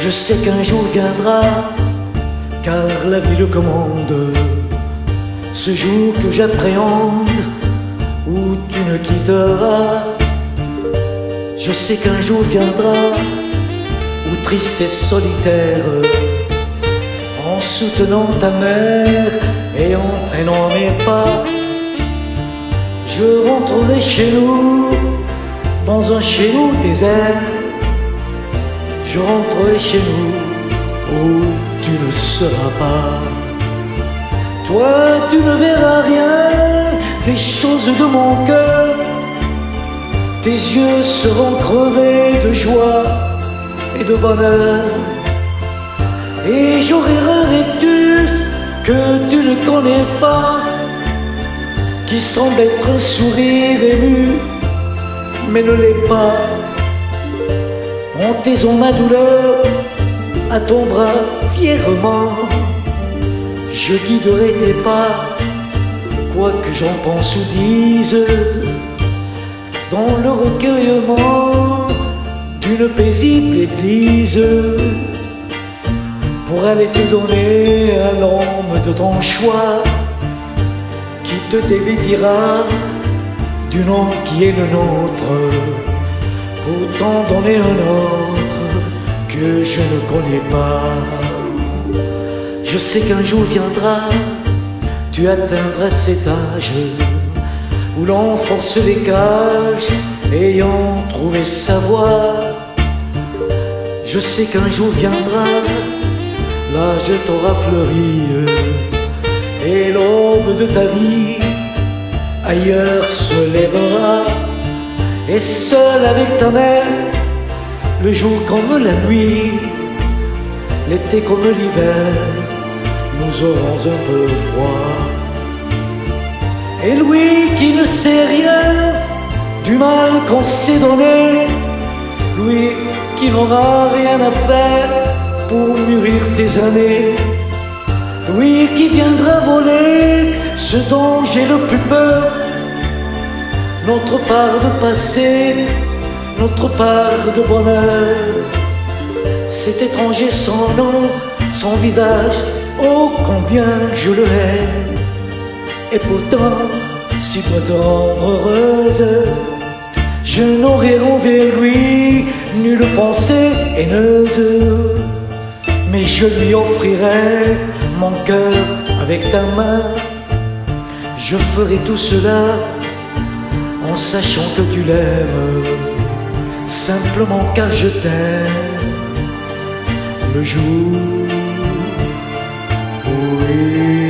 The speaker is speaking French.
Je sais qu'un jour viendra, car la vie le commande, ce jour que j'appréhende, où tu ne quitteras. Je sais qu'un jour viendra, où triste et solitaire, en soutenant ta mère et en traînant mes pas, je rentrerai chez nous, dans un chez nous désert. Je rentrerai chez nous, où tu ne seras pas. Toi, tu ne verras rien des choses de mon cœur. Tes yeux seront crevés de joie et de bonheur. Et j'aurai un rictus que tu ne connais pas, qui semble être un sourire ému, mais ne l'est pas. En taisant ma douleur à ton bras fièrement, je guiderai tes pas, quoi que j'en pense ou dise, dans le recueillement d'une paisible église, pour aller te donner à l'homme de ton choix, qui te dévêtira du nom qui est le nôtre, pour t'en donner un autre que je ne connais pas. Je sais qu'un jour viendra, tu atteindras cet âge où l'on force les cages, ayant trouvé sa voie. Je sais qu'un jour viendra, l'âge t'aura fleuri, et l'aube de ta vie ailleurs se lèvera. Et seul avec ta mère, le jour comme la nuit, l'été comme l'hiver, nous aurons un peu froid. Et lui qui ne sait rien du mal qu'on s'est donné, lui qui n'aura rien à faire pour mûrir tes années, lui qui viendra voler ce dont j'ai le plus peur, notre part de passé, notre part de bonheur. Cet étranger sans nom, sans visage, oh combien je le hais. Et pourtant, s'il doit te rendre heureuse, je n'aurai envers lui nulle pensée haineuse. Mais je lui offrirai mon cœur avec ta main. Je ferai tout cela en sachant que tu l'aimes, simplement car je t'aime. Le jour où